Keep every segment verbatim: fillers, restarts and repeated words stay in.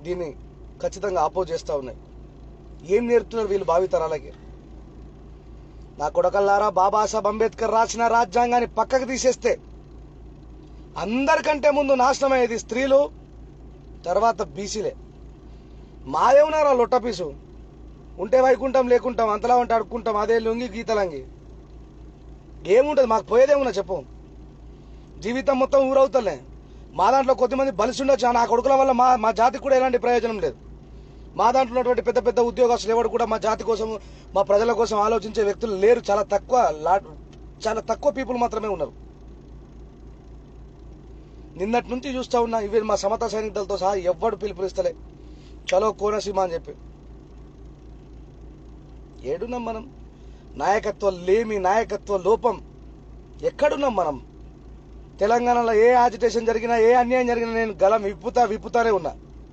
దీన్ని ఖచ్చితంగా ఆపోజ్ చేస్తూ ఉన్నాయి. ఏం నేర్పుతున్నారు వీళ్ళు భావితరాలకి? నా కొడకల్లారా, బాబాసాహెబ్ అంబేద్కర్ రాసిన రాజ్యాంగాన్ని పక్కకు తీసేస్తే అందరికంటే ముందు నాశనమయ్యేది స్త్రీలు, తర్వాత బీసీలే. మాదేమన్నారా లొట్టపీసు, ఉంటే వైకుంటాం లేకుంటాం, అంతలా ఉంటే అడుక్కుంటాం, అదే లొంగి గీతలంగి. ఏముంటుంది మాకు? పోయేదేమున్నా చెప్పు? జీవితం మొత్తం ఊరవుతలే. మా దాంట్లో కొద్దిమంది బలిసి ఉండొచ్చు, నా కొడుకుల వల్ల మా మా జాతికి కూడా ఎలాంటి ప్రయోజనం లేదు. మా దాంట్లో ఉన్నటువంటి పెద్ద పెద్ద ఉద్యోగస్తులు ఎవరు కూడా మా జాతి కోసం, మా ప్రజల కోసం ఆలోచించే వ్యక్తులు లేరు. చాలా తక్కువ చాలా తక్కువ పీపుల్ మాత్రమే ఉన్నారు. నిన్నటి నుంచి చూస్తూ ఉన్నా, ఇవి మా సమతా సైనికులతో సహా ఎవ్వడు పిలుపునిస్తలే చలో కోనసీమ అని చెప్పి. ఏడున్నాం మనం? నాయకత్వం లేమి, నాయకత్వ లోపం. ఎక్కడున్నాం మనం? తెలంగాణలో ఏ యాజిటేషన్ జరిగినా, ఏ అన్యాయం జరిగినా నేను గలం విప్పుతా విప్పుతానే ఉన్నా.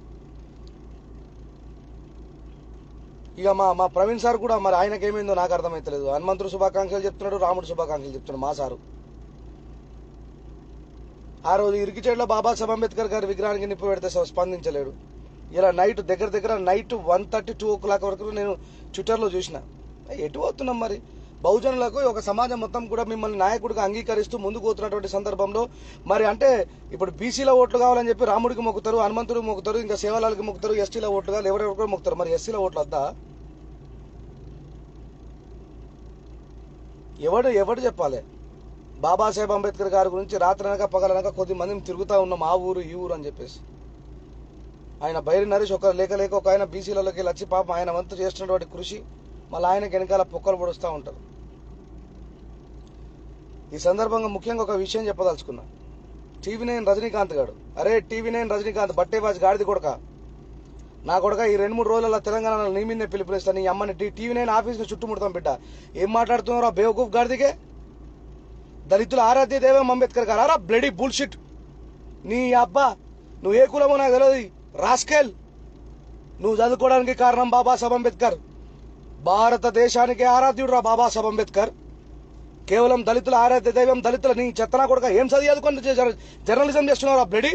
ఇక మా మా ప్రవీణ్ సార్ కూడా మరి ఆయనకేమైందో నాకు అర్థమైతలేదు. హనుమంతుడు శుభాకాంక్షలు చెప్తున్నాడు, రాముడు శుభాకాంక్షలు చెప్తున్నాడు మా సారు. ఆ రోజు ఇరికిచేడులో బాబాసాహెబ్ అంబేద్కర్ గారి విగ్రహానికి నిప్పు పెడితే స్పందించలేడు. ఇలా నైట్ దగ్గర దగ్గర night one thirty two o'clock వరకు నేను ట్విట్టర్లో చూసిన. ఎటు పోతున్నాం మరి? బహుజనులకు ఒక సమాజం మొత్తం కూడా మిమ్మల్ని నాయకుడిగా అంగీకరిస్తూ ముందుకు పోతున్నటువంటి సందర్భంలో మరి అంటే ఇప్పుడు బీసీల ఓట్లు కావాలని చెప్పి రాముడికి మొక్కుతారు, హనుమంతుడికి మొక్కుతారు, ఇంకా సేవలాలకి మొక్కుతారు, ఎస్టీల ఓట్లు కావాలి, ఎవరెవరు మొక్కుతారు. మరి ఎస్సీల ఓట్లు వద్దా? ఎవడు ఎవడు చెప్పాలి? బాబాసాహెబ్ అంబేద్కర్ గారి గురించి రాత్రనక పగలనక కొద్ది మందిని తిరుగుతూ ఉన్నాం, ఆ ఊరు ఈ ఊరు అని చెప్పేసి. ఆయన బైరి నరేష్ ఒక లేక లేక ఒక ఆయన బీసీలలోకి వచ్చి పాపం ఆయన వంతు చేస్తున్నటువంటి కృషి మళ్ళీ ఆయనకి వెనకాల పొక్కలు పొడుస్తూ ఉంటారు. ఈ సందర్భంగా ముఖ్యంగా ఒక విషయం చెప్పదలుచుకున్నా. టీవీ నైన్ రజనీకాంత్ గారు, అరే టీవీ నైన్ రజనీకాంత్ బట్టేబాజ్ గాడిది కొడక, నా కొడక ఈ రెండు మూడు రోజుల తెలంగాణలో నీ మీదే పిలుపునిస్తాను, నీ అమ్మని టీవీ నైన్ ఆఫీస్ని చుట్టుముడతాం బిడ్డ. ఏం మాట్లాడుతున్నారో ఆ బేవకూఫ్ గాడిదికే? దళితుల ఆరాధ్య దైవం అంబేద్కర్ గారు, అరా బ్లడీ బుల్షిట్. నీ అబ్బా నువ్వు ఏ కులమో నాకు తెలియదు, రాస్కెల్. నువ్వు చదువుకోవడానికి కారణం బాబాసాహెబ్ అంబేద్కర్. భారతదేశానికి ఆరాధ్యుడు రా బాబాసాహెబ్ అంబేద్కర్. కేవలం దళితుల ఆరాధ్య దైవం, దళితుల నీ చెత్తనా కొడుక ఏం చదివి చదువుకొని జర్నలిజం చేస్తున్నావు బ్లడీ?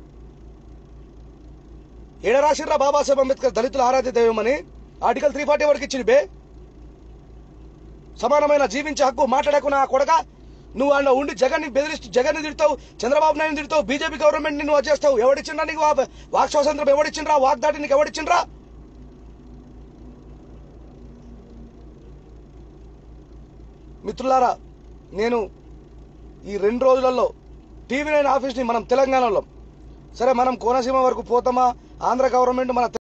ఏడ రాసిర్రా బాబాసాహెబ్ అంబేద్కర్ దళితుల ఆరాధ్య దైవం అని? ఆర్టికల్ త్రీ ఫార్టీ వరకు ఇచ్చింది బే. సమానమైన జీవించే హక్కు మాట్లాడకున్నా కొడక. నువ్వు అన్న ఉండి జగన్ని బెదిరిస్తూ జగన్ని తిడతావు, చంద్రబాబు నాయుడు తిడతావు, బీజేపీ గవర్నమెంట్ ని నువ్వు వచ్చేస్తావు. ఎవడిచ్చిండ్రా నీకు వాక్ స్వాతంత్రం? ఎవడిచ్చిండ్రా వాక్ దాటి నీకు? ఎవడిచ్చిండ్రా? మిత్రులారా, నేను ఈ రెండు రోజులలో టీవీ నైన్ ఆఫీస్ని మనం తెలంగాణలో, సరే మనం కోనసీమ వరకు పోతామా, ఆంధ్ర గవర్నమెంట్ మన